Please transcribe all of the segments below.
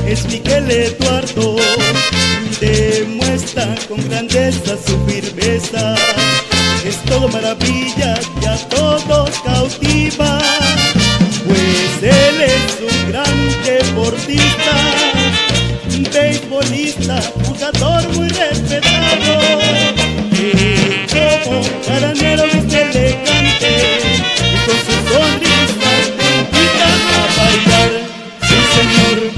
es Miguel Eduardo, demuestra con grandeza su firmeza. Es todo maravilla y a todos cautiva, pues él es un gran deportista, un beisbolista, jugador muy respetado. Como jaranero viste elegante y con su sonrisa te invita a bailar, sí señor.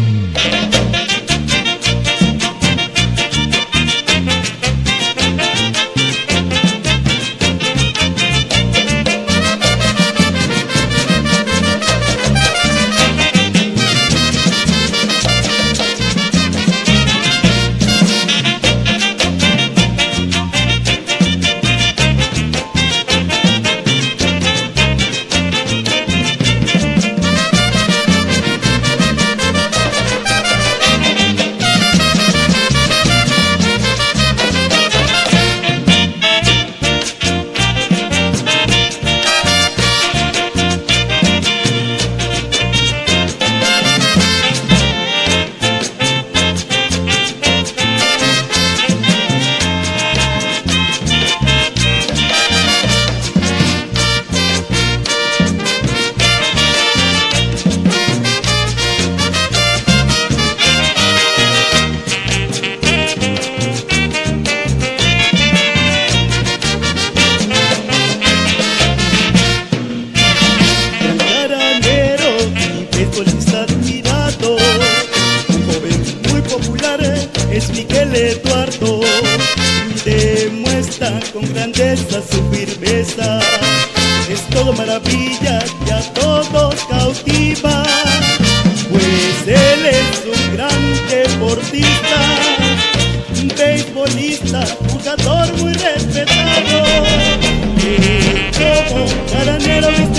Admirado, un joven muy popular es Miguel Eduardo, demuestra con grandeza su firmeza. Es todo maravilla y a todos cautiva, pues él es un gran deportista, un beisbolista, jugador muy respetado. Como jaranero